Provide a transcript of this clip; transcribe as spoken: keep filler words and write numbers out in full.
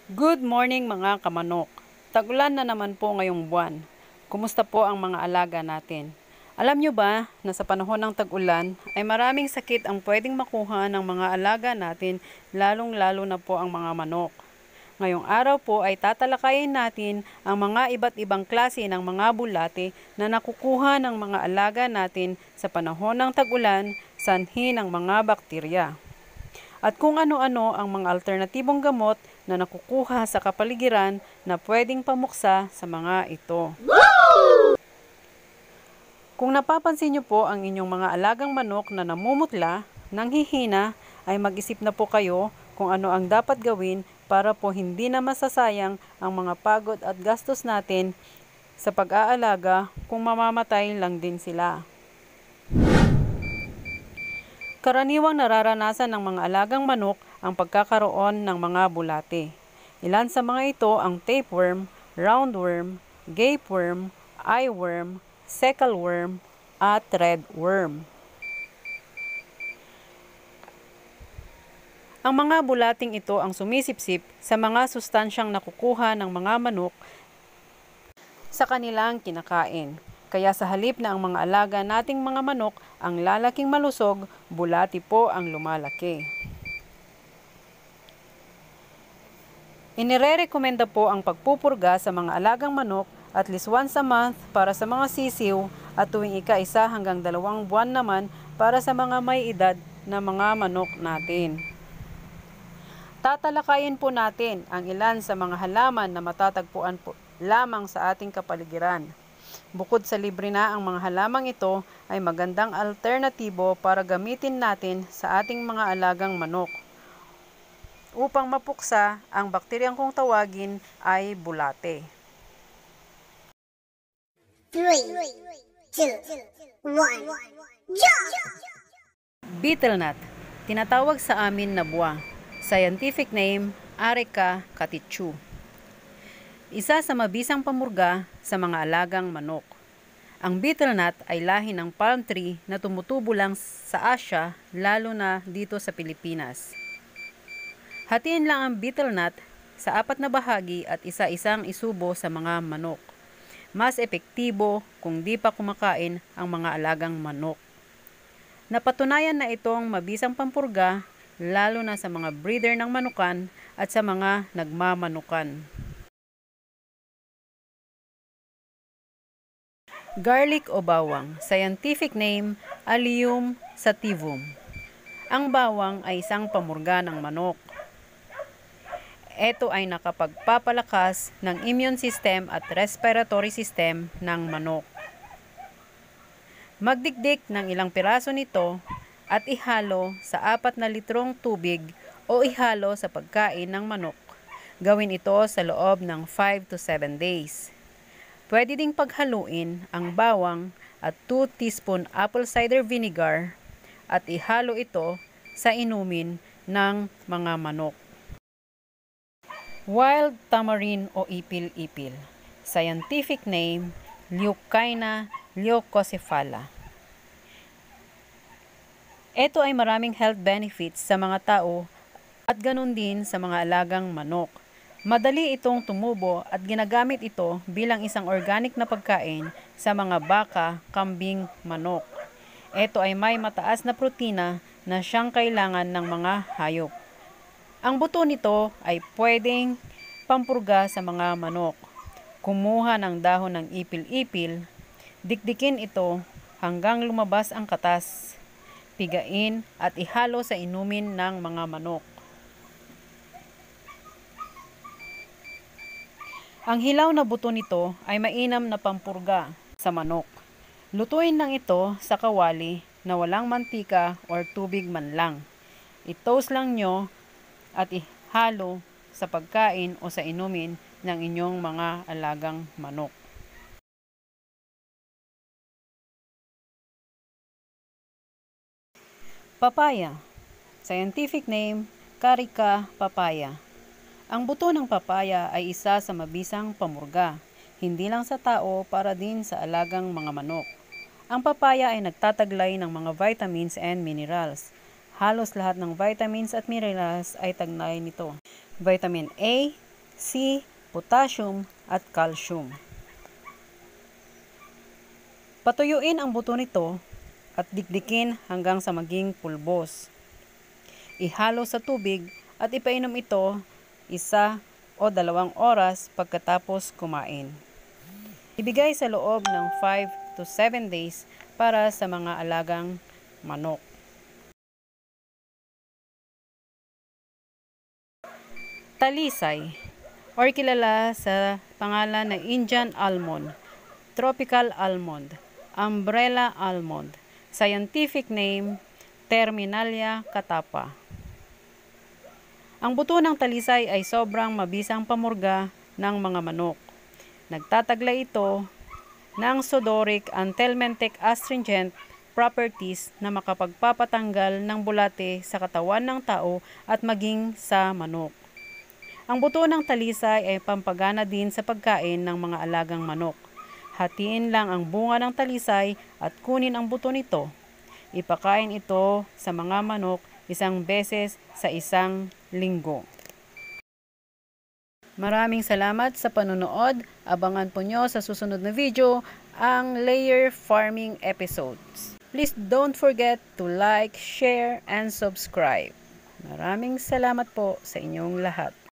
Good morning mga kamanok. Tag-ulan na naman po ngayong buwan. Kumusta po ang mga alaga natin? Alam nyo ba na sa panahon ng tag-ulan ay maraming sakit ang pwedeng makuha ng mga alaga natin, lalong-lalo na po ang mga manok. Ngayong araw po ay tatalakayin natin ang mga iba't ibang klase ng mga bulate na nakukuha ng mga alaga natin sa panahon ng tag-ulan, sanhi ng mga bakterya. At kung ano-ano ang mga alternatibong gamot na nakukuha sa kapaligiran na pwedeng pamuksa sa mga ito. Kung napapansin niyo po ang inyong mga alagang manok na namumutla, nanghihina, ay mag-isip na po kayo kung ano ang dapat gawin para po hindi na masasayang ang mga pagod at gastos natin sa pag-aalaga kung mamamatay lang din sila. Karaniwang nararanasan ng mga alagang manok ang pagkakaroon ng mga bulate. Ilan sa mga ito ang tapeworm, roundworm, gapeworm, eyeworm, cecal-worm, at redworm. Ang mga bulating ito ang sumisipsip sa mga sustansyang nakukuha ng mga manok sa kanilang kinakain. Kaya sa halip na ang mga alaga nating mga manok ang lalaking malusog, bulati po ang lumalaki. Inirerekomenda po ang pagpupurga sa mga alagang manok at least once a month para sa mga sisiw at tuwing ika-isa hanggang dalawang buwan naman para sa mga may edad na mga manok natin. Tatalakayin po natin ang ilan sa mga halaman na matatagpuan po lamang sa ating kapaligiran. Bukod sa libre na ang mga halamang ito ay magandang alternatibo para gamitin natin sa ating mga alagang manok. Upang mapuksa, ang bakteryang kung tawagin ay bulate. three, two, one, jump! Beetle nut, tinatawag sa amin na buwa. Scientific name, Areca catechu. Isa sa mabisang pamurga sa mga alagang manok. Ang beetle nut ay lahi ng palm tree na tumutubo lang sa Asia, lalo na dito sa Pilipinas. Hatiin lang ang beetle nut sa apat na bahagi at isa-isang isubo sa mga manok. Mas epektibo kung di pa kumakain ang mga alagang manok. Napatunayan na itong mabisang pampurga, lalo na sa mga breeder ng manukan at sa mga nagmamanukan. Garlic o bawang, scientific name, Allium sativum. Ang bawang ay isang pamurga ng manok. Ito ay nakapagpapalakas ng immune system at respiratory system ng manok. Magdikdik ng ilang piraso nito at ihalo sa apat na litrong tubig o ihalo sa pagkain ng manok. Gawin ito sa loob ng five to seven days. Pwede ding paghaluin ang bawang at two teaspoon apple cider vinegar at ihalo ito sa inumin ng mga manok. Wild tamarin o ipil-ipil. Scientific name, Leucaena leucocephala. Ito ay maraming health benefits sa mga tao at ganun din sa mga alagang manok. Madali itong tumubo at ginagamit ito bilang isang organic na pagkain sa mga baka, kambing, manok. Ito ay may mataas na protina na siyang kailangan ng mga hayop. Ang buto nito ay pwedeng pampurga sa mga manok. Kumuha ng dahon ng ipil-ipil, dikdikin ito hanggang lumabas ang katas, pigain at ihalo sa inumin ng mga manok. Ang hilaw na buto nito ay mainam na pampurga sa manok. Lutuin lang ito sa kawali na walang mantika or tubig man lang. I-toast lang nyo at ihalo sa pagkain o sa inumin ng inyong mga alagang manok. Papaya. Scientific name, Carica papaya. Ang buto ng papaya ay isa sa mabisang pamurga, hindi lang sa tao para din sa alagang mga manok. Ang papaya ay nagtataglay ng mga vitamins and minerals. Halos lahat ng vitamins at minerals ay taglay nito. Vitamin A, C. Potassium at calcium. Patuyuin ang buto nito at dikdikin hanggang sa maging pulbos. Ihalo sa tubig at ipainom ito isa o dalawang oras pagkatapos kumain. Ibigay sa loob ng five to seven days para sa mga alagang manok. Talisay, or kilala sa pangalan na Indian almond, tropical almond, umbrella almond, scientific name Terminalia catapa. Ang buto ng talisay ay sobrang mabisang pamurga ng mga manok. Nagtataglay ito ng sudoric and telmentic astringent properties na makapagpapatanggal ng bulate sa katawan ng tao at maging sa manok. Ang buto ng talisay ay pampagana din sa pagkain ng mga alagang manok. Hatiin lang ang bunga ng talisay at kunin ang buto nito. Ipakain ito sa mga manok isang beses sa isang linggo. Maraming salamat sa panonood. Abangan po nyo sa susunod na video ang layer farming episodes. Please don't forget to like, share, and subscribe. Maraming salamat po sa inyong lahat.